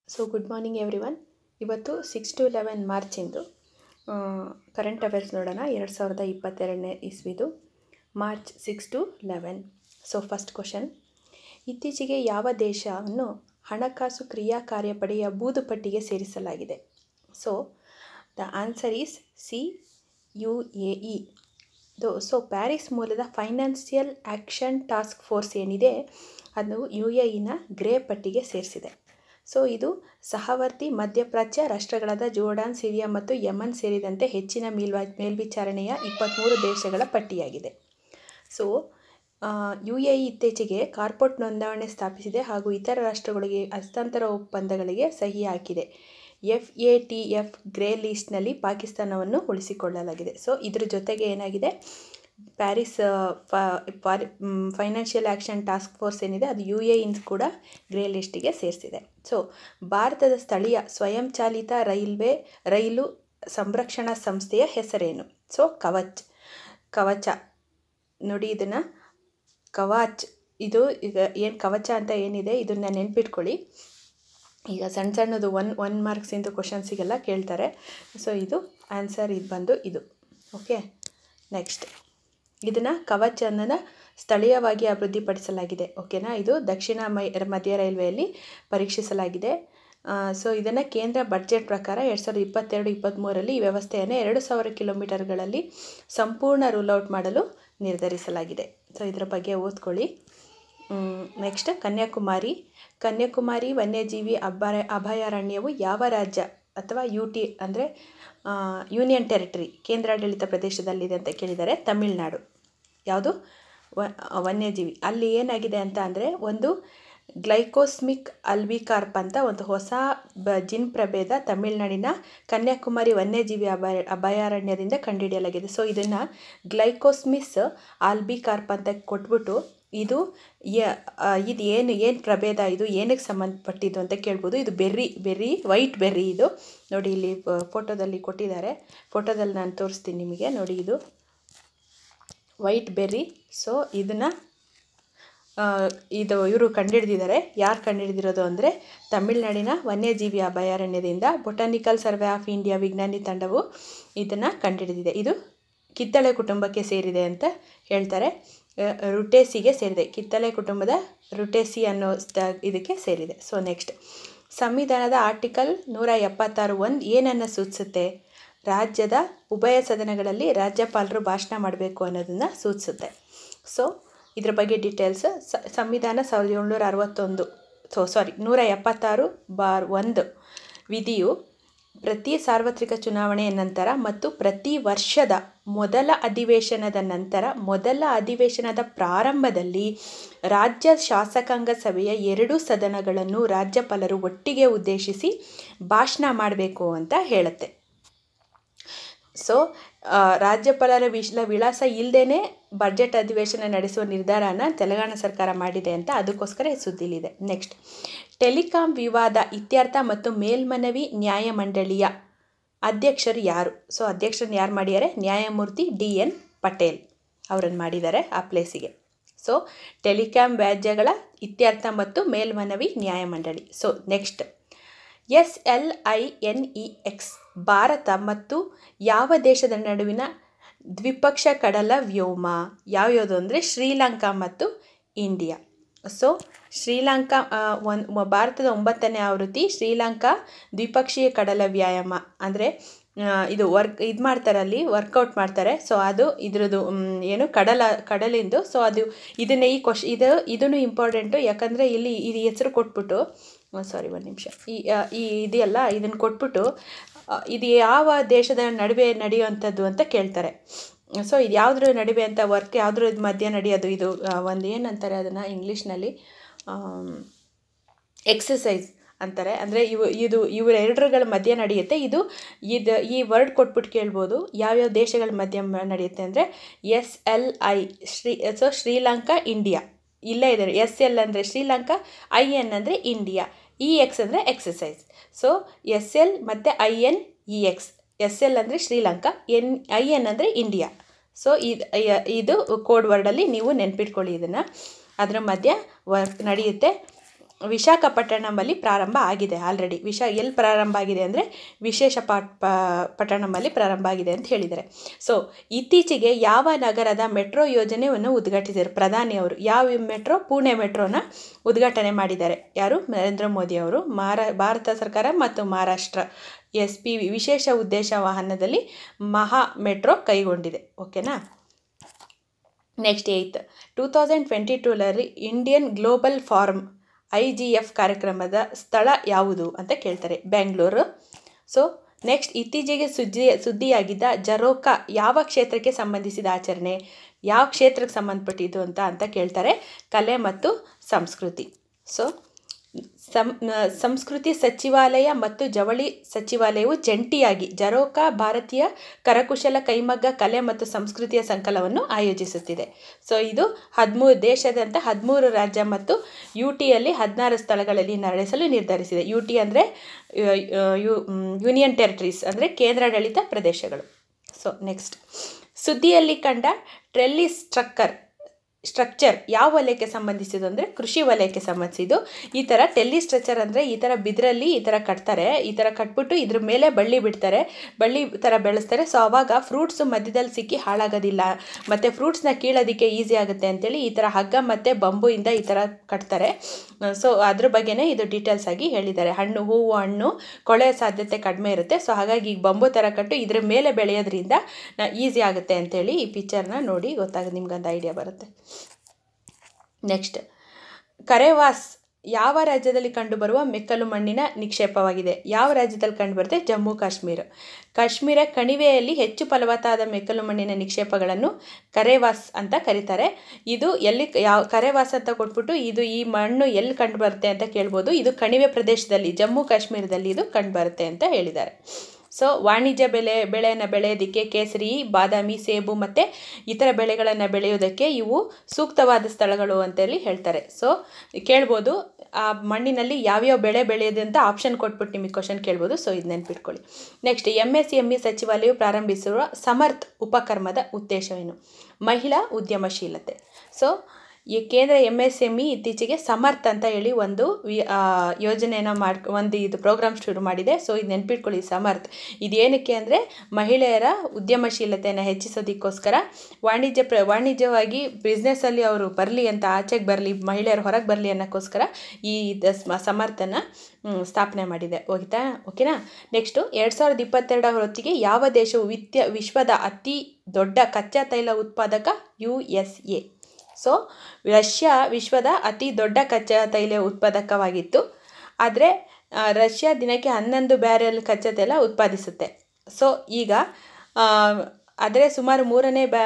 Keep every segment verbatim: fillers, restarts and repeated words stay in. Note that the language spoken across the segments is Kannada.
So good morning everyone. ಇವತ್ತು ಸಿಕ್ಸ್ ಟು ಲೆವೆನ್ ಮಾರ್ಚಿಂದು ಕರೆಂಟ್ ಅಫೇರ್ಸ್ ನೋಡೋಣ. ಎರಡು ಸಾವಿರದ ಇಪ್ಪತ್ತೆರಡನೇ ಇಸ್ವಿದು March six to eleven. So first question, ಇತ್ತೀಚೆಗೆ ಯಾವ ದೇಶವನ್ನು ಹಣಕಾಸು ಕ್ರಿಯಾ ಕಾರ್ಯಪಡೆಯ ಬೂದು ಪಟ್ಟಿಗೆ ಸೇರಿಸಲಾಗಿದೆ? So the answer is C, U A E. Though so Paris ಮೂಲದ ಫೈನಾನ್ಷಿಯಲ್ ಆ್ಯಕ್ಷನ್ ಟಾಸ್ಕ್ ಫೋರ್ಸ್ ಏನಿದೆ ಅದು ಯು ಎ ಇನ ಗ್ರೇ ಪಟ್ಟಿಗೆ ಸೇರಿಸಿದೆ. ಸೊ ಇದು ಸಹವರ್ತಿ ಮಧ್ಯಪ್ರಾಚ್ಯ ರಾಷ್ಟ್ರಗಳಾದ ಜೋರ್ಡಾನ್, ಸಿರಿಯಾ ಮತ್ತು ಯಮನ್ ಸೇರಿದಂತೆ ಹೆಚ್ಚಿನ ಮೇಲ್ವಾ ಮೇಲ್ವಿಚಾರಣೆಯ ಇಪ್ಪತ್ತ್ಮೂರು ದೇಶಗಳ ಪಟ್ಟಿಯಾಗಿದೆ. ಸೊ ಯು ಎ ಇ ಇತ್ತೀಚೆಗೆ ಕಾರ್ಪೊರೇಟ್ ನೋಂದಾವಣೆ ಸ್ಥಾಪಿಸಿದೆ ಹಾಗೂ ಇತರ ರಾಷ್ಟ್ರಗಳಿಗೆ ಹಸ್ತಾಂತರ ಒಪ್ಪಂದಗಳಿಗೆ ಸಹಿ ಹಾಕಿದೆ. F A T F grey ಲಿಸ್ಟ್ನಲ್ಲಿ ಪಾಕಿಸ್ತಾನವನ್ನು ಉಳಿಸಿಕೊಳ್ಳಲಾಗಿದೆ. ಸೊ ಇದ್ರ ಜೊತೆಗೆ ಏನಾಗಿದೆ, Paris financial action task force ಏನಿದೆ ಅದು ಯು ಎ ಇನ್ ಕೂಡ ಗ್ರೇ ಲಿಸ್ಟಿಗೆ ಸೇರಿಸಿದೆ. ಸೊ ಭಾರತದ ಸ್ಥಳೀಯ ಸ್ವಯಂಚಾಲಿತ ರೈಲ್ವೆ ರೈಲು ಸಂರಕ್ಷಣಾ ಸಂಸ್ಥೆಯ ಹೆಸರೇನು? ಸೊ ಕವಚ್ ಕವಚ ನೋಡಿ, ಇದನ್ನು ಕವಾಚ್ ಇದು ಈಗ ಏನು ಕವಚ ಅಂತ ಏನಿದೆ ಇದನ್ನು ನೆನ್ಪಿಟ್ಕೊಳ್ಳಿ. ಈಗ ಸಣ್ಣ ಸಣ್ಣದು ಒನ್ ಒನ್ ಮಾರ್ಕ್ಸಿಂದ ಕ್ವಶನ್ಸಿಗೆಲ್ಲ ಕೇಳ್ತಾರೆ. ಸೊ ಇದು ಆನ್ಸರ್ ಇದು ಬಂದು ಇದು. ಓಕೆ, ನೆಕ್ಸ್ಟ್, ಇದನ್ನು ಕವಚ್ ಅನ್ನೋದು ಸ್ಥಳೀಯವಾಗಿ ಅಭಿವೃದ್ಧಿಪಡಿಸಲಾಗಿದೆ. ಓಕೆನಾ, ಇದು ದಕ್ಷಿಣ ಮೈ ಮಧ್ಯ ರೈಲ್ವೆಯಲ್ಲಿ ಪರೀಕ್ಷಿಸಲಾಗಿದೆ. ಸೊ ಇದನ್ನು ಕೇಂದ್ರ ಬಡ್ಜೆಟ್ ಪ್ರಕಾರ ಎರಡು ಸಾವಿರದ ಇಪ್ಪತ್ತೆರಡು ಇಪ್ಪತ್ತ್ಮೂರರಲ್ಲಿ ಈ ವ್ಯವಸ್ಥೆಯನ್ನು ಎರಡು ಸಾವಿರ ಕಿಲೋಮೀಟರ್ಗಳಲ್ಲಿ ಸಂಪೂರ್ಣ ರೂಲ್ಔಟ್ ಮಾಡಲು ನಿರ್ಧರಿಸಲಾಗಿದೆ. ಸೊ ಇದರ ಬಗ್ಗೆ ಓದ್ಕೊಳ್ಳಿ. ನೆಕ್ಸ್ಟ್, ಕನ್ಯಾಕುಮಾರಿ ಕನ್ಯಾಕುಮಾರಿ ವನ್ಯಜೀವಿ ಅಭಯ ಅಭಯಾರಣ್ಯವು ಯಾವ ರಾಜ್ಯ ಅಥವಾ ಯು ಟಿ ಅಂದರೆ ಯೂನಿಯನ್ ಟೆರಿಟರಿ ಕೇಂದ್ರಾಡಳಿತ ಪ್ರದೇಶದಲ್ಲಿದೆ ಅಂತ ಕೇಳಿದ್ದಾರೆ? ತಮಿಳುನಾಡು. ಯಾವುದು ವ ವನ್ಯಜೀವಿ ಅಲ್ಲಿ ಏನಾಗಿದೆ ಅಂತ ಅಂದರೆ ಒಂದು ಗ್ಲೈಕೋಸ್ಮಿಕ್ ಅಲ್ಬಿಕಾರ್ಪ್ ಅಂತ ಒಂದು ಹೊಸ ಬ ಜಿನ್ ಪ್ರಭೇದ ತಮಿಳುನಾಡಿನ ಕನ್ಯಾಕುಮಾರಿ ವನ್ಯಜೀವಿ ಅಭಯ ಅಭಯಾರಣ್ಯದಿಂದ ಕಂಡುಹಿಡಿಯಲಾಗಿದೆ. ಸೊ ಇದನ್ನು ಗ್ಲೈಕೋಸ್ಮಿಸ್ ಆಲ್ಬಿಕಾರ್ಪ್ ಅಂತ ಕೊಟ್ಬಿಟ್ಟು ಇದು ಇದು ಏನು ಏನು ಪ್ರಭೇದ, ಇದು ಏನಕ್ಕೆ ಸಂಬಂಧಪಟ್ಟಿದ್ದು ಅಂತ ಕೇಳ್ಬೋದು. ಇದು ಬೆರ್ರಿ ಬೆರ್ರಿ ವೈಟ್ ಬೆರ್ರಿ. ಇದು ನೋಡಿ ಇಲ್ಲಿ ಫೋಟೋದಲ್ಲಿ ಕೊಟ್ಟಿದ್ದಾರೆ, ಫೋಟೋದಲ್ಲಿ ನಾನು ತೋರಿಸ್ತೀನಿ ನಿಮಗೆ. ನೋಡಿ ಇದು ವೈಟ್ ಬೆರ್ರಿ. ಸೊ ಇದನ್ನು ಇದು ಇವರು ಕಂಡುಹಿಡಿದಿದ್ದಾರೆ. ಯಾರು ಕಂಡುಹಿಡಿದಿರೋದು ಅಂದರೆ ತಮಿಳುನಾಡಿನ ವನ್ಯಜೀವಿ ಅಭಯಾರಣ್ಯದಿಂದ ಬೊಟಾನಿಕಲ್ ಸರ್ವೆ ಆಫ್ ಇಂಡಿಯಾ ವಿಜ್ಞಾನಿ ತಂಡವು ಇದನ್ನು ಕಂಡುಹಿಡಿದಿದೆ. ಇದು ಕಿತ್ತಳೆ ಕುಟುಂಬಕ್ಕೆ ಸೇರಿದೆ ಅಂತ ಹೇಳ್ತಾರೆ. ರುಟೇಸಿಗೆ ಸೇರಿದೆ, ಕಿತ್ತಳೆ ಕುಟುಂಬದ ರುಟೇಸಿ ಅನ್ನೋ ಇದಕ್ಕೆ ಸೇರಿದೆ. ಸೊ ನೆಕ್ಸ್ಟ್, ಸಂವಿಧಾನದ ಆರ್ಟಿಕಲ್ ನೂರ ಎಪ್ಪತ್ತಾರು ಒಂದು ಏನನ್ನು ಸೂಚಿಸುತ್ತೆ? ರಾಜ್ಯದ ಉಭಯ ಸದನಗಳಲ್ಲಿ ರಾಜ್ಯಪಾಲರು ಭಾಷಣ ಮಾಡಬೇಕು ಅನ್ನೋದನ್ನು ಸೂಚಿಸುತ್ತೆ. ಸೊ ಇದ್ರ ಬಗ್ಗೆ ಡೀಟೇಲ್ಸ್, ಸಂವಿಧಾನ ಸಾವಿರದ ಏಳ್ನೂರ ಅರವತ್ತೊಂದು ಸೊ ಸಾರಿ ನೂರ ಎಪ್ಪತ್ತಾರು ಬಾರ್ ಒಂದು ವಿಧಿಯು ಪ್ರತಿ ಸಾರ್ವತ್ರಿಕ ಚುನಾವಣೆಯ ನಂತರ ಮತ್ತು ಪ್ರತಿ ವರ್ಷದ ಮೊದಲ ಅಧಿವೇಶನದ ನಂತರ ಮೊದಲ ಅಧಿವೇಶನದ ಪ್ರಾರಂಭದಲ್ಲಿ ರಾಜ್ಯ ಶಾಸಕಾಂಗ ಸಭೆಯ ಎರಡೂ ಸದನಗಳನ್ನು ರಾಜ್ಯಪಾಲರು ಒಟ್ಟಿಗೆ ಉದ್ದೇಶಿಸಿ ಭಾಷಣ ಮಾಡಬೇಕು ಅಂತ ಹೇಳುತ್ತೆ. ಸೊ ರಾಜ್ಯಪಾಲರ ವಿಶ್ಲ ವಿಳಾಸ ಇಲ್ಲದೇ ಬಜೆಟ್ ಅಧಿವೇಶನ ನಡೆಸುವ ನಿರ್ಧಾರನ ತೆಲಂಗಾಣ ಸರ್ಕಾರ ಮಾಡಿದೆ ಅಂತ ಅದಕ್ಕೋಸ್ಕರ ಸುದ್ದಿಲಿದೆ. ನೆಕ್ಸ್ಟ್, ಟೆಲಿಕಾಂ ವಿವಾದ ಇತ್ಯರ್ಥ ಮತ್ತು ಮೇಲ್ಮನವಿ ನ್ಯಾಯಮಂಡಳಿಯ ಅಧ್ಯಕ್ಷರು ಯಾರು? ಸೊ ಅಧ್ಯಕ್ಷರನ್ನು ಯಾರು ಮಾಡಿದ್ದಾರೆ? ನ್ಯಾಯಮೂರ್ತಿ ಡಿ ಎನ್ ಪಟೇಲ್ ಅವರನ್ನು ಮಾಡಿದ್ದಾರೆ ಆ ಪ್ಲೇಸಿಗೆ. ಸೊ ಟೆಲಿಕಾಂ ವ್ಯಾಜ್ಯಗಳ ಇತ್ಯರ್ಥ ಮತ್ತು ಮೇಲ್ಮನವಿ ನ್ಯಾಯಮಂಡಳಿ. So next, S L I N E X ಭಾರತ ಮತ್ತು ಯಾವ ದೇಶದ ನಡುವಿನ ದ್ವಿಪಕ್ಷ ಕಡಲ ವ್ಯೋಮ ಯಾವ್ಯಾವುದು ಅಂದರೆ ಶ್ರೀಲಂಕಾ ಮತ್ತು ಇಂಡಿಯಾ. ಸೊ ಶ್ರೀಲಂಕಾ ಒಂದು ಭಾರತದ ಒಂಬತ್ತನೇ ಆವೃತ್ತಿ ಶ್ರೀಲಂಕಾ ದ್ವಿಪಕ್ಷೀಯ ಕಡಲ ವ್ಯಾಯಾಮ ಅಂದರೆ ಇದು ವರ್ಕ್ ಇದು ಮಾಡ್ತಾರೆ, ಅಲ್ಲಿ ವರ್ಕೌಟ್ ಮಾಡ್ತಾರೆ. ಸೊ ಅದು ಇದ್ರದ್ದು ಏನು ಕಡಲ ಕಡಲಿಂದು. ಸೊ ಅದು ಇದನ್ನು ಈ ಕ್ವಶ್ ಇದು ಇದನ್ನು ಇಂಪಾರ್ಟೆಂಟು, ಯಾಕಂದರೆ ಇಲ್ಲಿ ಇದು ಹೆಸರು ಕೊಟ್ಬಿಟ್ಟು ಸಾರಿ ಒಂದು ನಿಮಿಷ ಈ ಈ ಇದೆಯಲ್ಲ ಇದನ್ನು ಕೊಟ್ಬಿಟ್ಟು ಇದು ಯಾವ ದೇಶದ ನಡುವೆ ನಡೆಯುವಂಥದ್ದು ಅಂತ ಕೇಳ್ತಾರೆ. ಸೊ ಇದು ಯಾವುದ್ರ ನಡುವೆ ಅಂತ ವರ್ಕ್ ಯಾವುದ್ರ ಮಧ್ಯೆ ನಡೆಯೋದು? ಇದು ಒಂದು ಏನಂತಾರೆ ಅದನ್ನು ಇಂಗ್ಲೀಷ್ನಲ್ಲಿ ಎಕ್ಸಸೈಸ್ ಅಂತಾರೆ. ಅಂದರೆ ಇವು ಇದು ಇವರ ಎರಡರುಗಳ ಮಧ್ಯೆ ನಡೆಯುತ್ತೆ. ಇದು ಇದು ಈ ವರ್ಡ್ ಕೊಟ್ಬಿಟ್ಟು ಕೇಳ್ಬೋದು ಯಾವ್ಯಾವ ದೇಶಗಳ ಮಧ್ಯೆ ನಡೆಯುತ್ತೆ ಅಂದರೆ S L I Sri so Sri Lanka India ಇಲ್ಲೇ ಇದೆ. ಎಸ್ ಎಲ್ ಅಂದರೆ ಶ್ರೀಲಂಕಾ, ಐ ಎನ್ ಅಂದರೆ ಇಂಡಿಯಾ, ಇ ಎಕ್ಸ್ ಅಂದರೆ ಎಕ್ಸಸೈಸ್. ಸೊ ಎಸ್ ಎಲ್ ಮತ್ತು I N E X. S L ಅಂದರೆ ಶ್ರೀಲಂಕಾ, ಎನ್ ಐ ಎನ್ ಅಂದರೆ ಇಂಡಿಯಾ. ಸೊ ಇದು ಇದು ಕೋಡ್ ವರ್ಡಲ್ಲಿ ನೀವು ನೆನ್ಪಿಟ್ಕೊಳ್ಳಿ ಇದನ್ನು. ಅದರ ಮಧ್ಯೆ ವರ್ಕ್ ನಡೆಯುತ್ತೆ. ವಿಶಾಖಪಟ್ಟಣಮಲ್ಲಿ ಪ್ರಾರಂಭ ಆಗಿದೆ ಆಲ್ರೆಡಿ. ವಿಶಾ ಎಲ್ಲಿ ಪ್ರಾರಂಭ ಆಗಿದೆ ಅಂದರೆ ವಿಶೇಷ ಪಾಟ್ ಪಟ್ಟಣಮಲ್ಲಿ ಪ್ರಾರಂಭ ಆಗಿದೆ ಅಂತ ಹೇಳಿದ್ದಾರೆ. ಸೊ ಇತ್ತೀಚೆಗೆ ಯಾವ ನಗರದ ಮೆಟ್ರೋ ಯೋಜನೆಯನ್ನು ಉದ್ಘಾಟಿಸಿದರು ಪ್ರಧಾನಿಯವರು? ಯಾವ ಮೆಟ್ರೋ? ಪುಣೆ ಮೆಟ್ರೋನ ಉದ್ಘಾಟನೆ ಮಾಡಿದ್ದಾರೆ. ಯಾರು? ನರೇಂದ್ರ ಮೋದಿ ಅವರು. ಮಹಾರಾ ಭಾರತ ಸರ್ಕಾರ ಮತ್ತು ಮಹಾರಾಷ್ಟ್ರ ಎಸ್ ಪಿ ವಿ ವಿಶೇಷ ಉದ್ದೇಶ ವಾಹನದಲ್ಲಿ ಮಹಾ ಮೆಟ್ರೋ ಕೈಗೊಂಡಿದೆ. ಓಕೆನಾ. Next eight two thousand twenty ಟೂಲಲ್ಲಿ Indian global forum I G F ಕಾರ್ಯಕ್ರಮದ ಸ್ಥಳ ಯಾವುದು ಅಂತ ಕೇಳ್ತಾರೆ. ಬೆಂಗಳೂರು. ಸೊ ನೆಕ್ಸ್ಟ್ ಇತ್ತೀಚೆಗೆ ಸುದ್ದಿ ಸುದ್ದಿಯಾಗಿದ್ದ ಜರೋಕಾ ಯಾವ ಕ್ಷೇತ್ರಕ್ಕೆ ಸಂಬಂಧಿಸಿದ ಆಚರಣೆ? ಯಾವ ಕ್ಷೇತ್ರಕ್ಕೆ ಸಂಬಂಧಪಟ್ಟಿದ್ದು ಅಂತ ಅಂತ ಕೇಳ್ತಾರೆ. ಕಲೆ ಮತ್ತು ಸಂಸ್ಕೃತಿ. ಸೊ ಸಂ ಸಂಸ್ಕೃತಿ ಸಚಿವಾಲಯ ಮತ್ತು ಜವಳಿ ಸಚಿವಾಲಯವು ಜಂಟಿಯಾಗಿ ಜರೋಕಾ ಭಾರತೀಯ ಕರಕುಶಲ ಕೈಮಗ್ಗ ಕಲೆ ಮತ್ತು ಸಂಸ್ಕೃತಿಯ ಸಂಕಲನವನ್ನು ಆಯೋಜಿಸುತ್ತಿದೆ. ಸೊ ಇದು ಹದಿಮೂರು ದೇಶದಂತ ಹದಿಮೂರು ರಾಜ್ಯ ಮತ್ತು ಯು ಟಿಯಲ್ಲಿ ಹದಿನಾರು ಸ್ಥಳಗಳಲ್ಲಿ ನಡೆಸಲು ನಿರ್ಧರಿಸಿದೆ. ಯು ಟಿ ಅಂದರೆ ಯೂನಿಯನ್ ಟೆರಿಟರೀಸ್ ಅಂದರೆ ಕೇಂದ್ರಾಡಳಿತ ಪ್ರದೇಶಗಳು. ಸೊ ನೆಕ್ಸ್ಟ್ ಸುದ್ದಿಯಲ್ಲಿ ಕಂಡ ಟ್ರೆಲ್ಲಿಸ್ ಸ್ಟ್ರಕ್ಕರ್ ಸ್ಟ್ರಕ್ಚರ್ ಯಾವ ವಲಯಕ್ಕೆ ಸಂಬಂಧಿಸಿದ್ದು ಅಂದರೆ ಕೃಷಿ ವಲಯಕ್ಕೆ ಸಂಬಂಧಿಸಿದ್ದು. ಈ ಥರ ಟೆಲ್ಲಿ ಸ್ಟ್ರಕ್ಚರ್ ಅಂದರೆ ಈ ಥರ ಬಿದ್ರಲ್ಲಿ ಈ ಥರ ಕಟ್ತಾರೆ. ಈ ಥರ ಕಟ್ಬಿಟ್ಟು ಇದ್ರ ಮೇಲೆ ಬಳ್ಳಿ ಬಿಡ್ತಾರೆ, ಬಳ್ಳಿ ಥರ ಬೆಳೆಸ್ತಾರೆ. ಸೊ ಆವಾಗ ಫ್ರೂಟ್ಸು ಮಧ್ಯದಲ್ಲಿ ಸಿಕ್ಕಿ ಹಾಳಾಗೋದಿಲ್ಲ ಮತ್ತು ಫ್ರೂಟ್ಸ್ನ ಕೀಳೋದಕ್ಕೆ ಈಸಿ ಆಗುತ್ತೆ ಅಂತೇಳಿ ಈ ಥರ ಹಗ್ಗ ಮತ್ತು ಬಂಬುಯಿಂದ ಈ ಥರ ಕಟ್ತಾರೆ. ಸೊ ಅದ್ರ ಬಗ್ಗೆನೇ ಇದು ಡೀಟೇಲ್ಸ್ ಆಗಿ ಹೇಳಿದ್ದಾರೆ. ಹಣ್ಣು ಹೂವು ಹಣ್ಣು ಕೊಳೆಯೋ ಸಾಧ್ಯತೆ ಕಡಿಮೆ ಇರುತ್ತೆ. ಸೊ ಹಾಗಾಗಿ ಈಗ ಬಂಬು ಥರ ಕಟ್ಟು ಇದ್ರ ಮೇಲೆ ಬೆಳೆಯೋದ್ರಿಂದ ಈಸಿ ಆಗುತ್ತೆ ಅಂತೇಳಿ ಈ ಪಿಕ್ಚರ್ನ ನೋಡಿ ಗೊತ್ತಾಗುತ್ತೆ, ನಿಮ್ಗೊಂದು ಐಡಿಯಾ ಬರುತ್ತೆ. ನೆಕ್ಸ್ಟ್ ಕರೇವಾಸ್ ಯಾವ ರಾಜ್ಯದಲ್ಲಿ ಕಂಡುಬರುವ ಮೆಕ್ಕಲು ಮಣ್ಣಿನ ನಿಕ್ಷೇಪವಾಗಿದೆ? ಯಾವ ರಾಜ್ಯದಲ್ಲಿ ಕಂಡುಬರುತ್ತೆ? ಜಮ್ಮು ಕಾಶ್ಮೀರ. ಕಾಶ್ಮೀರ ಕಣಿವೆಯಲ್ಲಿ ಹೆಚ್ಚು ಫಲವತ್ತಾದ ಮೆಕ್ಕಲು ಮಣ್ಣಿನ ನಿಕ್ಷೇಪಗಳನ್ನು ಕರೇವಾಸ್ ಅಂತ ಕರೀತಾರೆ. ಇದು ಎಲ್ಲಿ ಯಾವ ಕರೇವಾಸ್ ಅಂತ ಕೊಟ್ಬಿಟ್ಟು ಇದು ಈ ಮಣ್ಣು ಎಲ್ಲಿ ಕಂಡುಬರುತ್ತೆ ಅಂತ ಕೇಳ್ಬೋದು. ಇದು ಕಣಿವೆ ಪ್ರದೇಶದಲ್ಲಿ ಜಮ್ಮು ಕಾಶ್ಮೀರದಲ್ಲಿ ಇದು ಕಂಡುಬರುತ್ತೆ ಅಂತ ಹೇಳಿದ್ದಾರೆ. ಸೊ ವಾಣಿಜ್ಯ ಬೆಳೆ ಬೆಳೆಯನ್ನು ಬೆಳೆಯೋದಕ್ಕೆ ಕೇಸರಿ, ಬಾದಾಮಿ, ಸೇಬು ಮತ್ತು ಇತರ ಬೆಳೆಗಳನ್ನು ಬೆಳೆಯೋದಕ್ಕೆ ಇವು ಸೂಕ್ತವಾದ ಸ್ಥಳಗಳು ಅಂತೇಳಿ ಹೇಳ್ತಾರೆ. ಸೊ ಕೇಳ್ಬೋದು ಆ ಮಣ್ಣಿನಲ್ಲಿ ಯಾವ್ಯಾವ ಬೆಳೆ ಬೆಳೆಯೋದು ಅಂತ ಆಪ್ಷನ್ ಕೊಟ್ಬಿಟ್ಟು ನಿಮಗೆ ಕ್ವಶನ್ ಕೇಳ್ಬೋದು. ಸೊ ಇದು ನೆನ್ಪಿಟ್ಕೊಳ್ಳಿ. Next M S M E ಸಚಿವಾಲಯವು ಪ್ರಾರಂಭಿಸಿರುವ ಸಮರ್ಥ್ ಉಪಕ್ರಮದ ಉದ್ದೇಶವೇನು? ಮಹಿಳಾ ಉದ್ಯಮಶೀಲತೆ. ಸೊ ಈ ಕೇಂದ್ರ ಎಮ್ ಎಸ್ ಎಮ್ ಇ ಇತ್ತೀಚೆಗೆ ಸಮರ್ಥ್ ಅಂತ ಹೇಳಿ ಒಂದು ಯೋಜನೆಯನ್ನು ಮಾಡಿ ಒಂದು ಇದು ಪ್ರೋಗ್ರಾಮ್ ಶುರು ಮಾಡಿದೆ. ಸೊ ಇದು ನೆನ್ಪಿಟ್ಕೊಳ್ಳಿ ಸಮರ್ಥ್. ಇದೇನಕ್ಕೆ ಅಂದರೆ ಮಹಿಳೆಯರ ಉದ್ಯಮಶೀಲತೆಯನ್ನು ಹೆಚ್ಚಿಸೋದಕ್ಕೋಸ್ಕರ ವಾಣಿಜ್ಯ ಪ್ರ ವಾಣಿಜ್ಯವಾಗಿ ಬಿಸ್ನೆಸ್ಸಲ್ಲಿ ಅವರು ಬರಲಿ ಅಂತ, ಆಚೆಗೆ ಬರಲಿ, ಮಹಿಳೆಯರು ಹೊರಗೆ ಬರಲಿ ಅನ್ನೋಕ್ಕೋಸ್ಕರ ಈ ಸಮರ್ಥನ ಸ್ಥಾಪನೆ ಮಾಡಿದೆ. ಹೋಗ್ತಾ ಓಕೆನಾ. ನೆಕ್ಸ್ಟು ಎರಡು ಸಾವಿರದ ಇಪ್ಪತ್ತೆರಡರ ಹೊತ್ತಿಗೆ ಯಾವ ದೇಶವು ವಿತ್ಯ ವಿಶ್ವದ ಅತಿ ದೊಡ್ಡ ಕಚ್ಚಾ ತೈಲ ಉತ್ಪಾದಕ? U S A. So Russia ವಿಶ್ವದ ಅತಿ ದೊಡ್ಡ ಕಚ್ಚಾ ತೈಲ ಉತ್ಪಾದಕವಾಗಿತ್ತು. ಆದರೆ ರಷ್ಯಾ ದಿನಕ್ಕೆ ಹನ್ನೊಂದು ಬ್ಯಾರೆಲ್ ಕಚ್ಚಾ ತೈಲ ಉತ್ಪಾದಿಸುತ್ತೆ. ಸೊ ಈಗ ಆದರೆ ಸುಮಾರು ಮೂರನೇ ಬ್ಯಾ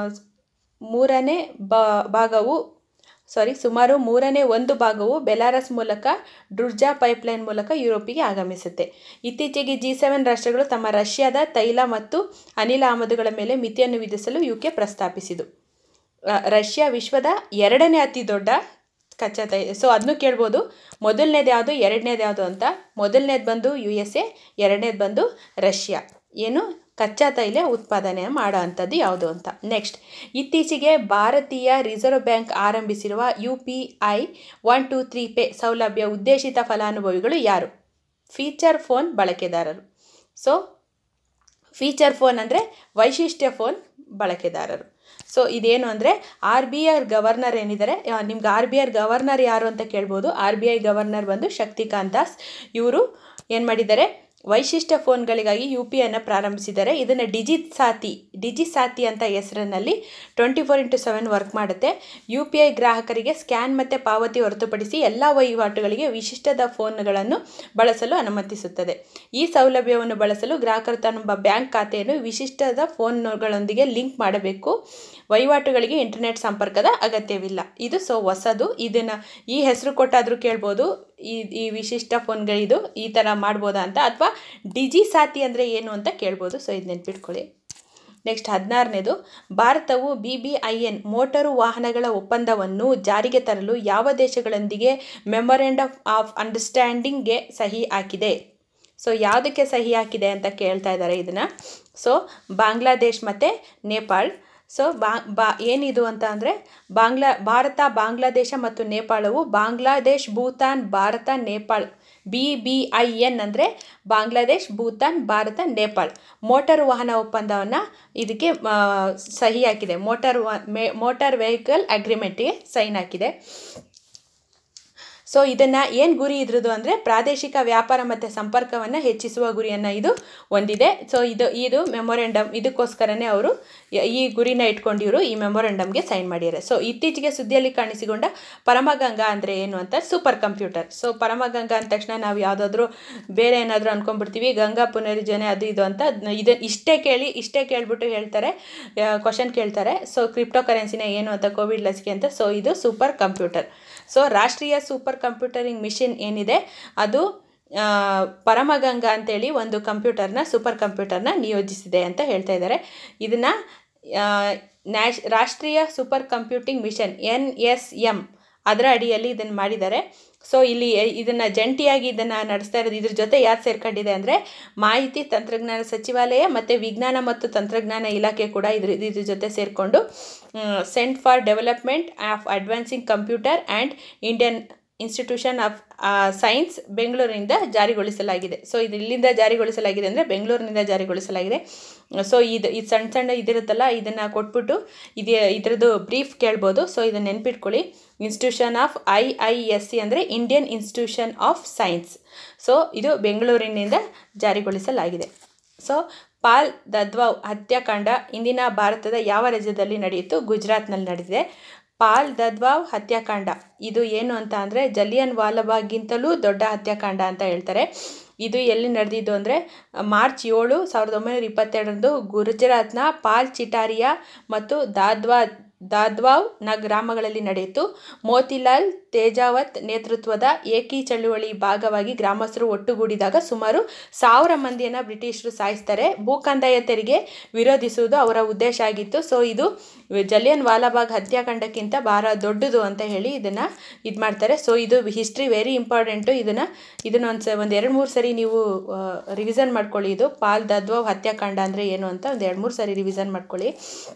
ಮೂರನೇ ಭಾಗವು ಸಾರಿ ಸುಮಾರು ಮೂರನೇ ಒಂದು ಭಾಗವು ಬೆಲಾರಸ್ ಮೂಲಕ ಡ್ರುಜಾ ಪೈಪ್ಲೈನ್ ಮೂಲಕ ಯುರೋಪಿಗೆ ಆಗಮಿಸುತ್ತೆ. ಇತ್ತೀಚೆಗೆ ಜಿ ಸೆವೆನ್ ರಾಷ್ಟ್ರಗಳು ತಮ್ಮ ರಷ್ಯಾದ ತೈಲ ಮತ್ತು ಅನಿಲ ಆಮದುಗಳ ಮೇಲೆ ಮಿತಿಯನ್ನು ವಿಧಿಸಲು ಯುಕೆ ಪ್ರಸ್ತಾಪಿಸಿತು. ರಷ್ಯಾ ವಿಶ್ವದ ಎರಡನೇ ಅತಿ ದೊಡ್ಡ ಕಚ್ಚಾ ತೈಲ. ಸೊ ಅದನ್ನು ಕೇಳ್ಬೋದು, ಮೊದಲನೇದು ಯಾವುದು ಎರಡನೇದು ಯಾವುದು ಅಂತ. ಮೊದಲನೇದು ಬಂದು ಯು ಎಸ್ ಎ, ಎರಡನೇದು ಬಂದು ರಷ್ಯಾ. ಏನು ಕಚ್ಚಾ ತೈಲ ಉತ್ಪಾದನೆ ಮಾಡೋ ಅಂಥದ್ದು ಯಾವುದು ಅಂತ. ನೆಕ್ಸ್ಟ್ ಇತ್ತೀಚೆಗೆ ಭಾರತೀಯ ರಿಸರ್ವ್ ಬ್ಯಾಂಕ್ ಆರಂಭಿಸಿರುವ U P I one two three pay ಸೌಲಭ್ಯ ಉದ್ದೇಶಿತ ಫಲಾನುಭವಿಗಳು ಯಾರು? ಫೀಚರ್ ಫೋನ್ ಬಳಕೆದಾರರು. ಸೊ ಫೀಚರ್ ಫೋನ್ ಅಂದರೆ ವೈಶಿಷ್ಟ್ಯ ಫೋನ್ ಬಳಕೆದಾರರು. ಸೊ ಇದೇನು ಅಂದರೆ ಆರ್ ಬಿ ಐ ಗವರ್ನರ್ ಏನಿದ್ದಾರೆ, ನಿಮ್ಗೆ ಆರ್ ಬಿ ಐ ಗವರ್ನರ್ ಯಾರು ಅಂತ ಕೇಳ್ಬೋದು. ಆರ್ ಬಿ ಐ ಗವರ್ನರ್ ಬಂದು ಶಕ್ತಿಕಾಂತ್ ದಾಸ್. ಇವರು ಏನು ಮಾಡಿದ್ದಾರೆ, ವೈಶಿಷ್ಟ್ಯ ಫೋನ್ಗಳಿಗಾಗಿ ಯು ಪಿ ಐನ ಪ್ರಾರಂಭಿಸಿದ್ದಾರೆ. ಇದನ್ನು ಡಿಜಿ ಸಾತಿ ಡಿಜಿ ಸಾತಿ ಅಂತ ಹೆಸರಿನಲ್ಲಿ twenty four into seven work ಮಾಡುತ್ತೆ. ಯು ಪಿ ಐ ಗ್ರಾಹಕರಿಗೆ ಸ್ಕ್ಯಾನ್ ಮತ್ತು ಪಾವತಿ ಹೊರತುಪಡಿಸಿ ಎಲ್ಲ ವಹಿವಾಟುಗಳಿಗೆ ವಿಶಿಷ್ಟದ ಫೋನ್ಗಳನ್ನು ಬಳಸಲು ಅನುಮತಿಸುತ್ತದೆ. ಈ ಸೌಲಭ್ಯವನ್ನು ಬಳಸಲು ಗ್ರಾಹಕರು ತಮ್ಮ ಬ್ಯಾಂಕ್ ಖಾತೆಯನ್ನು ವಿಶಿಷ್ಟದ ಫೋನ್ಗಳೊಂದಿಗೆ ಲಿಂಕ್ ಮಾಡಬೇಕು. ವಹಿವಾಟುಗಳಿಗೆ ಇಂಟರ್ನೆಟ್ ಸಂಪರ್ಕದ ಅಗತ್ಯವಿಲ್ಲ. ಇದು ಸೊ ಹೊಸದು. ಇದನ್ನು ಈ ಹೆಸರು ಕೊಟ್ಟಾದರೂ ಕೇಳ್ಬೋದು, ಈ ಈ ವಿಶಿಷ್ಟ ಫೋನ್ಗಳಿದು ಈ ಥರ ಮಾಡ್ಬೋದಾ ಅಂತ, ಅಥವಾ ಡಿಜಿ ಸಾತಿ ಅಂದರೆ ಏನು ಅಂತ ಕೇಳ್ಬೋದು. ಸೊ ಇದು ನೆನ್ಪಿಟ್ಕೊಳ್ಳಿ. ನೆಕ್ಸ್ಟ್ ಹದಿನಾರನೇದು, ಭಾರತವು B B I N motor ವಾಹನಗಳ ಒಪ್ಪಂದವನ್ನು ಜಾರಿಗೆ ತರಲು ಯಾವ ದೇಶಗಳೊಂದಿಗೆ ಮೆಮೊರೆಂಡಮ್ ಆಫ್ ಅಂಡರ್ಸ್ಟ್ಯಾಂಡಿಂಗ್ಗೆ ಸಹಿ ಹಾಕಿದೆ? ಸೊ ಯಾವುದಕ್ಕೆ ಸಹಿ ಹಾಕಿದೆ ಅಂತ ಕೇಳ್ತಾ ಇದ್ದಾರೆ ಇದನ್ನು. ಸೊ ಬಾಂಗ್ಲಾದೇಶ್ ಮತ್ತು ನೇಪಾಳ್. ಸೊ ಬಾ ಬಾ ಏನಿದು ಅಂತ ಅಂದರೆ ಬಾಂಗ್ಲಾ ಭಾರತ ಬಾಂಗ್ಲಾದೇಶ ಮತ್ತು ನೇಪಾಳವು Bangladesh Bhutan Bharat Nepal B B I N ಅಂದರೆ ಬಾಂಗ್ಲಾದೇಶ್ ಭೂತಾನ್ ಭಾರತ ನೇಪಾಳ್ ಮೋಟಾರ್ ವಾಹನ ಒಪ್ಪಂದವನ್ನು ಇದಕ್ಕೆ ಸಹಿ ಹಾಕಿದೆ. ಮೋಟಾರ್ ವಾ ಮೋಟಾರ್ ವೆಹಿಕಲ್ ಅಗ್ರಿಮೆಂಟ್ಗೆ ಸೈನ್ ಹಾಕಿದೆ. ಸೊ ಇದನ್ನು ಏನು ಗುರಿ ಇದ್ರದ್ದು ಅಂದರೆ ಪ್ರಾದೇಶಿಕ ವ್ಯಾಪಾರ ಮತ್ತು ಸಂಪರ್ಕವನ್ನು ಹೆಚ್ಚಿಸುವ ಗುರಿಯನ್ನು ಇದು ಹೊಂದಿದೆ. ಸೊ ಇದು ಇದು ಮೆಮೊರೆಂಡಮ್, ಇದಕ್ಕೋಸ್ಕರನೇ ಅವರು ಈ ಗುರಿನ ಇಟ್ಕೊಂಡಿವರು ಈ ಮೆಮೊರೆಂಡಮ್ಗೆ ಸೈನ್ ಮಾಡಿದ್ದಾರೆ. ಸೊ ಇತ್ತೀಚೆಗೆ ಸುದ್ದಿಯಲ್ಲಿ ಕಾಣಿಸಿಕೊಂಡ ಪರಮಗಂಗಾ ಅಂದರೆ ಏನು ಅಂತ, ಸೂಪರ್ ಕಂಪ್ಯೂಟರ್. ಸೊ ಪರಮಗಂಗಾ ಅಂದ ತಕ್ಷಣ ನಾವು ಯಾವುದಾದ್ರೂ ಬೇರೆ ಏನಾದರೂ ಅಂದ್ಕೊಂಡ್ಬಿಡ್ತೀವಿ, ಗಂಗಾ ಪುನರುಜ್ಜನೆ ಅದು ಇದು ಅಂತ. ಇದು ಇಷ್ಟೇ ಕೇಳಿ ಇಷ್ಟೇ ಕೇಳಿಬಿಟ್ಟು ಹೇಳ್ತಾರೆ, ಕ್ವಶನ್ ಕೇಳ್ತಾರೆ. ಸೊ ಕ್ರಿಪ್ಟೋ ಕರೆನ್ಸಿನ ಏನು ಅಂತ, ಕೋವಿಡ್ ಲಸಿಕೆ ಅಂತ. ಸೊ ಇದು ಸೂಪರ್ ಕಂಪ್ಯೂಟರ್. ಸೊ ರಾಷ್ಟ್ರೀಯ ಸೂಪರ್ ಕಂಪ್ಯೂಟರಿಂಗ್ ಮಿಷನ್ ಏನಿದೆ ಅದು ಪರಮಗಂಗಾ ಅಂತೇಳಿ ಒಂದು ಕಂಪ್ಯೂಟರ್ನ ಸೂಪರ್ ಕಂಪ್ಯೂಟರ್ನ ನಿಯೋಜಿಸಿದೆ ಅಂತ ಹೇಳ್ತಾ ಇದ್ದಾರೆ. ಇದನ್ನು ನ್ಯಾಷ್ ರಾಷ್ಟ್ರೀಯ super computing mission N S M ಅದರ ಅಡಿಯಲ್ಲಿ ಇದನ್ನು ಮಾಡಿದ್ದಾರೆ. ಸೊ ಇಲ್ಲಿ ಇದನ್ನು ಜಂಟಿಯಾಗಿ ಇದನ್ನು ನಡೆಸ್ತಾ ಇರೋದು, ಇದ್ರ ಜೊತೆ ಯಾರು ಸೇರ್ಕೊಂಡಿದೆ ಅಂದರೆ ಮಾಹಿತಿ ತಂತ್ರಜ್ಞಾನ ಸಚಿವಾಲಯ ಮತ್ತು ವಿಜ್ಞಾನ ಮತ್ತು ತಂತ್ರಜ್ಞಾನ ಇಲಾಖೆ ಕೂಡ ಇದ್ರ ಇದ್ರ ಜೊತೆ ಸೇರಿಕೊಂಡು centre for development of advancing computer and Indian institution of science ಬೆಂಗಳೂರಿನಿಂದ ಜಾರಿಗೊಳಿಸಲಾಗಿದೆ. ಸೊ ಇದು ಇಲ್ಲಿಂದ ಜಾರಿಗೊಳಿಸಲಾಗಿದೆ ಅಂದರೆ ಬೆಂಗಳೂರಿನಿಂದ ಜಾರಿಗೊಳಿಸಲಾಗಿದೆ. ಸೊ ಇದು ಇದು ಸಣ್ಣ ಸಣ್ಣ ಇದಿರುತ್ತಲ್ಲ, ಇದನ್ನು ಕೊಟ್ಬಿಟ್ಟು ಇದು ಇದರದ್ದು ಬ್ರೀಫ್ ಕೇಳ್ಬೋದು. ಸೊ ಇದನ್ನು ನೆನ್ಪಿಟ್ಕೊಳ್ಳಿ. Institution of I I S C ಅಂದರೆ Indian institution of science. So ಇದು ಬೆಂಗಳೂರಿನಿಂದ ಜಾರಿಗೊಳಿಸಲಾಗಿದೆ. ಸೊ ಪಾಲ್ ದದ್ವಾವ್ ಹತ್ಯಾಕಾಂಡ ಇಂದಿನ ಭಾರತದ ಯಾವ ರಾಜ್ಯದಲ್ಲಿ ನಡೆಯಿತು? ಗುಜರಾತ್ನಲ್ಲಿ ನಡೆದಿದೆ. ಪಾಲ್ ದದ್ವಾವ್ ಹತ್ಯಾಕಾಂಡ ಇದು ಏನು ಅಂತ ಅಂದರೆ ಜಲಿಯನ್ ವಾಲಾಬಾಗ್ಗಿಂತಲೂ ದೊಡ್ಡ ಹತ್ಯಾಕಾಂಡ ಅಂತ ಹೇಳ್ತಾರೆ. ಇದು ಎಲ್ಲಿ ನಡೆದಿದ್ದು ಅಂದರೆ ಮಾರ್ಚ್ ಏಳು ಸಾವಿರದ ಒಂಬೈನೂರ ಇಪ್ಪತ್ತೆರಡರಂದು ಗುಜರಾತ್ನ ಪಾಲ್ ಚಿಟಾರಿಯಾ ಮತ್ತು ದಾದ್ವಾ ದಾದ್ವಾವ್ ನ ಗ್ರಾಮಗಳಲ್ಲಿ ನಡೆಯಿತು. ಮೋತಿಲಾಲ್ ತೇಜಾವತ್ ನೇತೃತ್ವದ ಏಕಿ ಚಳುವಳಿ ಭಾಗವಾಗಿ ಗ್ರಾಮಸ್ಥರು ಒಟ್ಟುಗೂಡಿದಾಗ ಸುಮಾರು ಸಾವಿರ ಮಂದಿಯನ್ನು ಬ್ರಿಟಿಷರು ಸಾಯಿಸ್ತಾರೆ. ಭೂಕಂದಾಯ ತೆರಿಗೆ ವಿರೋಧಿಸುವುದು ಅವರ ಉದ್ದೇಶ ಆಗಿತ್ತು. ಸೊ ಇದು ಜಲಿಯನ್ ವಾಲಾಬಾಗ್ ಹತ್ಯಾಕಾಂಡಕ್ಕಿಂತ ಭಾಳ ದೊಡ್ಡದು ಅಂತ ಹೇಳಿ ಇದನ್ನು ಇದು ಮಾಡ್ತಾರೆ. ಸೊ ಇದು ಹಿಸ್ಟ್ರಿ ವೆರಿ ಇಂಪಾರ್ಟೆಂಟು. ಇದನ್ನು ಇದನ್ನು ಒಂದು ಸ ಒಂದು ಎರಡು ಮೂರು ಸರಿ ನೀವು ರಿವಿಸನ್ ಮಾಡ್ಕೊಳ್ಳಿ. ಇದು ಪಾಲ್ ದದ್ವಾವ್ ಹತ್ಯಾಕಾಂಡ ಅಂದರೆ ಏನು ಅಂತ ಒಂದು ಎರಡು ಮೂರು ಸರಿ ರಿವಿಸನ್ ಮಾಡ್ಕೊಳ್ಳಿ.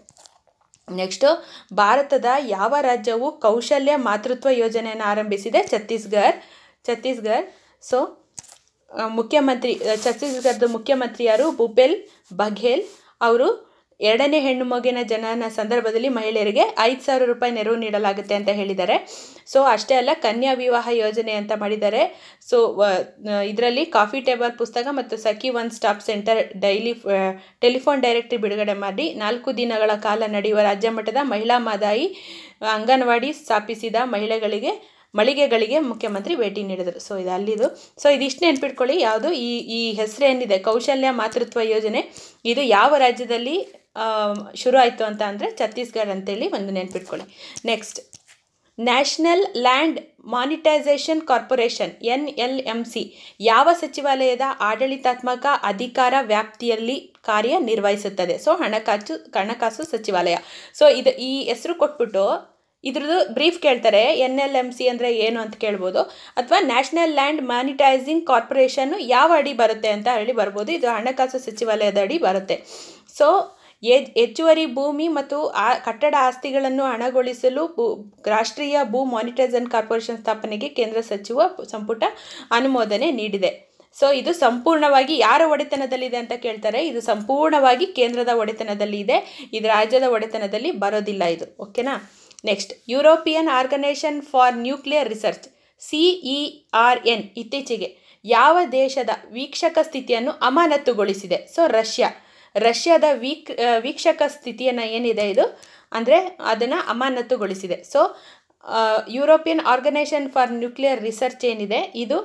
ನೆಕ್ಸ್ಟು, ಭಾರತದ ಯಾವ ರಾಜ್ಯವು ಕೌಶಲ್ಯ ಮಾತೃತ್ವ ಯೋಜನೆಯನ್ನು ಆರಂಭಿಸಿದೆ? ಛತ್ತೀಸ್ಗಢ ಛತ್ತೀಸ್ಗಢ ಸೊ ಮುಖ್ಯಮಂತ್ರಿ ಛತ್ತೀಸ್ಗಢದ ಮುಖ್ಯಮಂತ್ರಿ ಯಾರು? ಭೂಪೇಲ್ ಬಘೇಲ್ ಅವರು ಎರಡನೇ ಹೆಣ್ಣು ಮಗುವಿನ ಜನನ ಸಂದರ್ಭದಲ್ಲಿ ಮಹಿಳೆಯರಿಗೆ ಐದು ಸಾವಿರ ರೂಪಾಯಿ ನೆರವು ನೀಡಲಾಗುತ್ತೆ ಅಂತ ಹೇಳಿದ್ದಾರೆ. ಸೊ ಅಷ್ಟೇ ಅಲ್ಲ, ಕನ್ಯಾ ವಿವಾಹ ಯೋಜನೆ ಅಂತ ಮಾಡಿದ್ದಾರೆ. ಸೊ ಇದರಲ್ಲಿ ಕಾಫಿ ಟೇಬಲ್ ಪುಸ್ತಕ ಮತ್ತು Sakhi one stop centre daily telephone directory ಬಿಡುಗಡೆ ಮಾಡಿ ನಾಲ್ಕು ದಿನಗಳ ಕಾಲ ನಡೆಯುವ ರಾಜ್ಯ ಮಟ್ಟದ ಮಹಿಳಾ ಮಾದಾಯಿ ಅಂಗನವಾಡಿ ಸ್ಥಾಪಿಸಿದ ಮಹಿಳೆಗಳಿಗೆ ಮಳಿಗೆಗಳಿಗೆ ಮುಖ್ಯಮಂತ್ರಿ ಭೇಟಿ ನೀಡಿದರು. ಸೊ ಇದು ಅಲ್ಲಿದು. ಸೊ ಇದಿಷ್ಟು ನೆನ್ಪಿಟ್ಕೊಳ್ಳಿ. ಯಾವುದು ಈ ಈ ಹೆಸರು ಏನಿದೆ ಕೌಶಲ್ಯ ಮಾತೃತ್ವ ಯೋಜನೆ, ಇದು ಯಾವ ರಾಜ್ಯದಲ್ಲಿ ಶುರು ಆಯಿತು ಅಂತ ಅಂದರೆ ಛತ್ತೀಸ್ಗಢ ಅಂತೇಳಿ ಒಂದು ನೆನ್ಪಿಟ್ಕೊಳ್ಳಿ. Next, national land monetisation corporation N L M C ಯಾವ ಸಚಿವಾಲಯದ ಆಡಳಿತಾತ್ಮಕ ಅಧಿಕಾರ ವ್ಯಾಪ್ತಿಯಲ್ಲಿ ಕಾರ್ಯನಿರ್ವಹಿಸುತ್ತದೆ? ಸೊ ಹಣಕಾಸು ಹಣಕಾಸು ಸಚಿವಾಲಯ. ಸೊ ಇದು ಈ ಹೆಸರು ಕೊಟ್ಬಿಟ್ಟು ಇದ್ರದ್ದು ಬ್ರೀಫ್ ಕೇಳ್ತಾರೆ. ಎನ್ ಎಲ್ ಎಮ್ ಸಿ ಅಂದರೆ ಏನು ಅಂತ ಕೇಳ್ಬೋದು, ಅಥವಾ ನ್ಯಾಷನಲ್ ಲ್ಯಾಂಡ್ ಮಾನಿಟೈಸಿಂಗ್ ಕಾರ್ಪೊರೇಷನ್ನು ಯಾವ ಅಡಿ ಬರುತ್ತೆ ಅಂತ ಹೇಳಿ ಬರ್ಬೋದು. ಇದು ಹಣಕಾಸು ಸಚಿವಾಲಯದ ಅಡಿ ಬರುತ್ತೆ. ಸೊ ಹೆಚ್ಚುವರಿ ಭೂಮಿ ಮತ್ತು ಆ ಕಟ್ಟಡ ಆಸ್ತಿಗಳನ್ನು ಹಣಗೊಳಿಸಲು ಭೂ ರಾಷ್ಟ್ರೀಯ ಭೂ ಮಾನಿಟೈಸೇಷನ್ ಕಾರ್ಪೊರೇಷನ್ ಸ್ಥಾಪನೆಗೆ ಕೇಂದ್ರ ಸಚಿವ ಸಂಪುಟ ಅನುಮೋದನೆ ನೀಡಿದೆ. ಸೊ ಇದು ಸಂಪೂರ್ಣವಾಗಿ ಯಾರ ಒಡೆತನದಲ್ಲಿದೆ ಅಂತ ಕೇಳ್ತಾರೆ. ಇದು ಸಂಪೂರ್ಣವಾಗಿ ಕೇಂದ್ರದ ಒಡೆತನದಲ್ಲಿ ಇದೆ, ಇದು ರಾಜ್ಯದ ಒಡೆತನದಲ್ಲಿ ಬರೋದಿಲ್ಲ ಇದು. ಓಕೆನಾ? Next, European organisation for nuclear research C E R N ಇತ್ತೀಚೆಗೆ ಯಾವ ದೇಶದ ವೀಕ್ಷಕ ಸ್ಥಿತಿಯನ್ನು ಅಮಾನತುಗೊಳಿಸಿದೆ? ಸೊ ರಷ್ಯಾ ರಷ್ಯಾದ ವೀಕ್ ವೀಕ್ಷಕ ಸ್ಥಿತಿಯನ್ನು ಏನಿದೆ ಇದು ಅಂದರೆ ಅದನ್ನು ಅಮಾನತುಗೊಳಿಸಿದೆ. So European organisation for nuclear research ಏನಿದೆ ಇದು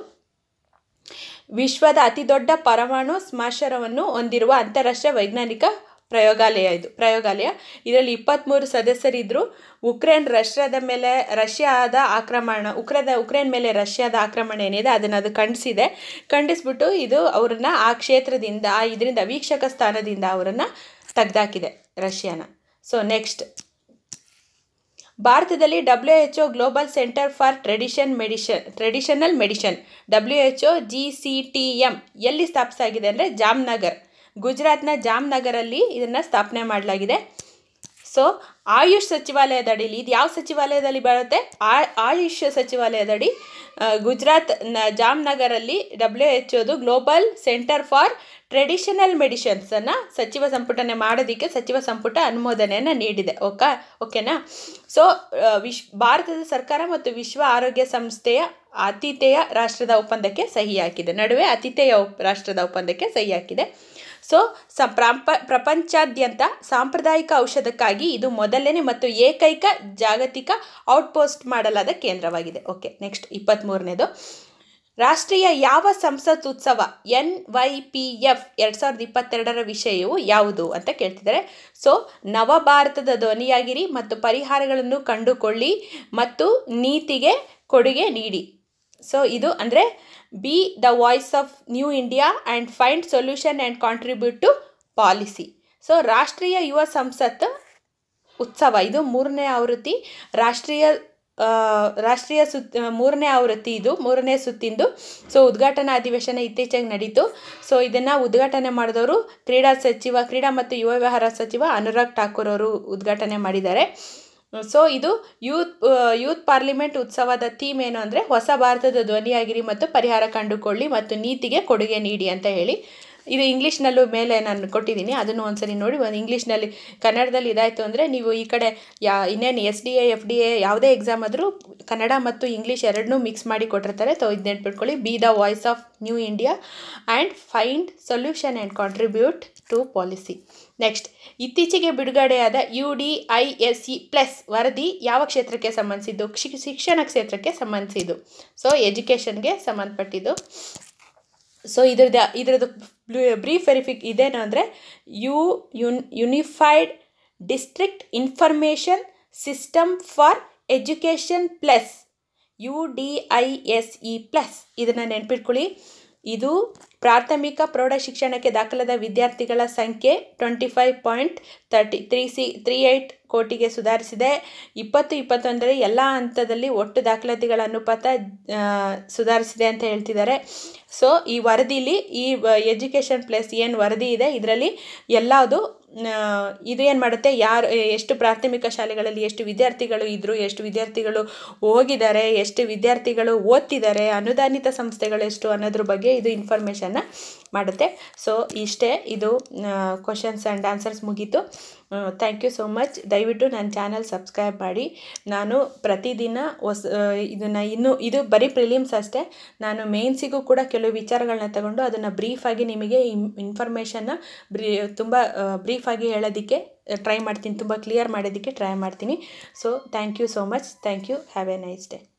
ವಿಶ್ವದ ಅತಿ ದೊಡ್ಡ ಪರಮಾಣು ಸ್ಮಾಶರವನ್ನು ಹೊಂದಿರುವ ಅಂತಾರಾಷ್ಟ್ರೀಯ ವೈಜ್ಞಾನಿಕ ಪ್ರಯೋಗಾಲಯ ಇದು ಪ್ರಯೋಗಾಲಯ ಇದರಲ್ಲಿ ಇಪ್ಪತ್ತ್ಮೂರು ಸದಸ್ಯರಿದ್ದರು. ಉಕ್ರೇನ್ ರಷ್ಯಾದ ಮೇಲೆ ರಷ್ಯಾದ ಆಕ್ರಮಣ ಉಕ್ರೇದ ಉಕ್ರೇನ್ ಮೇಲೆ ರಷ್ಯಾದ ಆಕ್ರಮಣ ಏನಿದೆ ಅದನ್ನು ಅದು ಖಂಡಿಸಿದೆ. ಖಂಡಿಸ್ಬಿಟ್ಟು ಇದು ಅವರನ್ನು ಆ ಕ್ಷೇತ್ರದಿಂದ ಆ ಇದರಿಂದ ವೀಕ್ಷಕ ಸ್ಥಾನದಿಂದ ಅವರನ್ನು ತೆಗೆದಾಕಿದೆ ರಷ್ಯಾನ. ಸೊ ನೆಕ್ಸ್ಟ್, ಭಾರತದಲ್ಲಿ W H O global centre for tradition medicine traditional medicine W H O G C T M ಎಲ್ಲಿ ಸ್ಥಾಪಿಸಾಗಿದೆ ಅಂದರೆ ಜಾಮ್ನಗರ್, ಗುಜರಾತ್ನ ಜಾಮ್ನಗರಲ್ಲಿ ಇದನ್ನು ಸ್ಥಾಪನೆ ಮಾಡಲಾಗಿದೆ. ಸೊ ಆಯುಷ್ ಸಚಿವಾಲಯದ ಅಡಿಲಿ ಇದು ಯಾವ ಸಚಿವಾಲಯದಲ್ಲಿ ಬರುತ್ತೆ? ಆ ಆಯುಷ್ ಸಚಿವಾಲಯದಡಿ ಗುಜರಾತ್ ನ ಜಾಮ್ನಗರಲ್ಲಿ ಡಬ್ಲ್ಯೂ ಎಚ್ ಒದು ಗ್ಲೋಬಲ್ ಸೆಂಟರ್ ಫಾರ್ ಟ್ರೆಡಿಷನಲ್ ಮೆಡಿಸಿನ್ಸನ್ನು ಸಚಿವ ಸಂಪುಟನೆ ಮಾಡೋದಕ್ಕೆ ಸಚಿವ ಸಂಪುಟ ಅನುಮೋದನೆಯನ್ನು ನೀಡಿದೆ. ಓಕೆ ಓಕೆನಾ ಸೊ ವಿಶ್ ಭಾರತದ ಸರ್ಕಾರ ಮತ್ತು ವಿಶ್ವ ಆರೋಗ್ಯ ಸಂಸ್ಥೆಯ ಆತಿಥೇಯ ರಾಷ್ಟ್ರದ ಒಪ್ಪಂದಕ್ಕೆ ಸಹಿ ಹಾಕಿದೆ. ನಡುವೆ ಆತಿಥೇಯ ರಾಷ್ಟ್ರದ ಒಪ್ಪಂದಕ್ಕೆ ಸಹಿ ಹಾಕಿದೆ. ಸೊ ಸ ಪ್ರಾಂಪ ಪ್ರಪಂಚಾದ್ಯಂತ ಸಾಂಪ್ರದಾಯಿಕ ಔಷಧಕ್ಕಾಗಿ ಇದು ಮೊದಲನೇ ಮತ್ತು ಏಕೈಕ ಜಾಗತಿಕ ಔಟ್ಪೋಸ್ಟ್ ಮಾಡಲಾದ ಕೇಂದ್ರವಾಗಿದೆ. ಓಕೆ ನೆಕ್ಸ್ಟ್ ಇಪ್ಪತ್ತ್ಮೂರನೇದು, ರಾಷ್ಟ್ರೀಯ ಯಾವ ಸಂಸತ್ ಉತ್ಸವ ಎನ್ ವೈ ಪಿ ಎಫ್ ಎರಡು ಸಾವಿರದ ಇಪ್ಪತ್ತೆರಡರ ವಿಷಯವು ಯಾವುದು ಅಂತ ಕೇಳ್ತಿದ್ದಾರೆ. ಸೊ ನವಭಾರತದ ಧ್ವನಿಯಾಗಿರಿ ಮತ್ತು ಪರಿಹಾರಗಳನ್ನು ಕಂಡುಕೊಳ್ಳಿ ಮತ್ತು ನೀತಿಗೆ ಕೊಡುಗೆ ನೀಡಿ. ಸೊ ಇದು ಅಂದರೆ be the voice of new India and find solution and contribute to policy. So ರಾಷ್ಟ್ರೀಯ ಯುವ ಸಂಸತ್ ಉತ್ಸವ ಇದು ಮೂರನೇ ಆವೃತ್ತಿ ರಾಷ್ಟ್ರೀಯ ರಾಷ್ಟ್ರೀಯ ಸುತ್ ಮೂರನೇ ಆವೃತ್ತಿ ಇದು ಮೂರನೇ ಸುತ್ತಿಂದು. ಸೊ ಉದ್ಘಾಟನಾ ಅಧಿವೇಶನ ಇತ್ತೀಚೆಗೆ ನಡೀತು. ಸೊ ಇದನ್ನು ಉದ್ಘಾಟನೆ ಮಾಡಿದವರು ಕ್ರೀಡಾ ಸಚಿವ ಕ್ರೀಡಾ ಮತ್ತು ಯುವ ವ್ಯವಹಾರ ಸಚಿವ ಅನುರಾಗ್ ಠಾಕೂರ್ ಅವರು ಉದ್ಘಾಟನೆ ಮಾಡಿದ್ದಾರೆ. ಸೊ ಇದು ಯೂತ್ ಯೂತ್ ಪಾರ್ಲಿಮೆಂಟ್ ಉತ್ಸವದ ಥೀಮ್ ಏನು ಅಂದರೆ ಹೊಸ ಭಾರತದ ಧ್ವನಿಯಾಗಿರಿ ಮತ್ತು ಪರಿಹಾರ ಕಂಡುಕೊಳ್ಳಿ ಮತ್ತು ನೀತಿಗೆ ಕೊಡುಗೆ ನೀಡಿ ಅಂತ ಹೇಳಿ. ಇದು ಇಂಗ್ಲೀಷ್ನಲ್ಲೂ ಮೇಲೆ ನಾನು ಕೊಟ್ಟಿದ್ದೀನಿ, ಅದನ್ನು ಒಂದ್ಸರಿ ನೋಡಿ. ಒಂದು ಇಂಗ್ಲೀಷ್ನಲ್ಲಿ ಕನ್ನಡದಲ್ಲಿ ಇದಾಯಿತು ಅಂದರೆ ನೀವು ಈ ಕಡೆ ಯಾ ಇನ್ನೇನು S D A F D A ಯಾವುದೇ ಎಕ್ಸಾಮ್ ಆದರೂ ಕನ್ನಡ ಮತ್ತು ಇಂಗ್ಲೀಷ್ ಎರಡನ್ನೂ ಮಿಕ್ಸ್ ಮಾಡಿ ಕೊಟ್ಟಿರ್ತಾರೆ. ಸೊ ಇದು ನೆನ್ಪಿಟ್ಕೊಳ್ಳಿ, be the voice of new India and find solution and contribute to policy. Next, ಇತ್ತೀಚೆಗೆ ಬಿಡುಗಡೆಯಾದ U D I S E plus ವರದಿ ಯಾವ ಕ್ಷೇತ್ರಕ್ಕೆ ಸಂಬಂಧಿಸಿದ್ದು? ಶಿಕ್ಷಣ ಕ್ಷೇತ್ರಕ್ಕೆ ಸಂಬಂಧಿಸಿದ್ದು. ಸೊ ಎಜುಕೇಷನ್ಗೆ ಸಂಬಂಧಪಟ್ಟಿದ್ದು. ಸೊ ಇದ್ರದ್ದು ಇದ್ರದ್ದು ಬ್ರೀಫ್ ವೆರಿಫಿಕ್ ಇದೇನು ಅಂದರೆ ಯು ಯುನ್ unified district information system for education plus U D I S E plus. ಇದನ್ನು ನೆನ್ಪಿಟ್ಕೊಳ್ಳಿ. ಇದು ಪ್ರಾಥಮಿಕ ಪ್ರೌಢ ಶಿಕ್ಷಣಕ್ಕೆ ದಾಖಲಾದ ವಿದ್ಯಾರ್ಥಿಗಳ ಸಂಖ್ಯೆ twenty five point thirty three C three eight ಕೋಟಿಗೆ ಸುಧಾರಿಸಿದೆ. ಇಪ್ಪತ್ತು ಇಪ್ಪತ್ತೊಂದರಲ್ಲಿ ಎಲ್ಲ ಹಂತದಲ್ಲಿ ಒಟ್ಟು ದಾಖಲಾತಿಗಳ ಅನುಪಾತ ಸುಧಾರಿಸಿದೆ ಅಂತ ಹೇಳ್ತಿದ್ದಾರೆ. ಸೊ ಈ ವರದಿಲಿ ಈ ಎಜುಕೇಷನ್ ಪ್ಲಸ್ ಏನು ವರದಿ ಇದೆ ಇದರಲ್ಲಿ ಎಲ್ಲದು ಇದು ಏನು ಮಾಡುತ್ತೆ, ಯಾರು ಎಷ್ಟು ಪ್ರಾಥಮಿಕ ಶಾಲೆಗಳಲ್ಲಿ ಎಷ್ಟು ವಿದ್ಯಾರ್ಥಿಗಳು ಇದ್ದರು, ಎಷ್ಟು ವಿದ್ಯಾರ್ಥಿಗಳು ಹೋಗಿದ್ದಾರೆ, ಎಷ್ಟು ವಿದ್ಯಾರ್ಥಿಗಳು ಓದ್ತಿದ್ದಾರೆ, ಅನುದಾನಿತ ಸಂಸ್ಥೆಗಳು ಎಷ್ಟು ಅನ್ನೋದ್ರ ಬಗ್ಗೆ ಇದು ಇನ್ಫಾರ್ಮೇಷನ್ನ ಮಾಡುತ್ತೆ. ಸೊ ಇಷ್ಟೇ, ಇದು ಕ್ವಶನ್ಸ್ ಆ್ಯಂಡ್ ಆನ್ಸರ್ಸ್ ಮುಗೀತು. Thank you so much. ದಯವಿಟ್ಟು ನನ್ನ ಚಾನಲ್ ಸಬ್ಸ್ಕ್ರೈಬ್ ಮಾಡಿ. ನಾನು ಪ್ರತಿದಿನ ಹೊಸ ಇದನ್ನು ಇನ್ನೂ ಇದು ಬರೀ ಪ್ರಿಲಿಮ್ಸ್ ಅಷ್ಟೇ, ನಾನು ಮೇನ್ಸಿಗೂ ಕೂಡ ಕೆಲವು ವಿಚಾರಗಳನ್ನ ತಗೊಂಡು ಅದನ್ನು ಬ್ರೀಫಾಗಿ ನಿಮಗೆ ಇನ್ಫಾರ್ಮೇಷನ್ನ ಬ್ರೀ ತುಂಬ ಬ್ರೀಫಾಗಿ ಹೇಳೋದಕ್ಕೆ ಟ್ರೈ ಮಾಡ್ತೀನಿ, ತುಂಬ ಕ್ಲಿಯರ್ ಮಾಡೋದಕ್ಕೆ ಟ್ರೈ ಮಾಡ್ತೀನಿ. So thank you so much. Thank you. Have a nice day.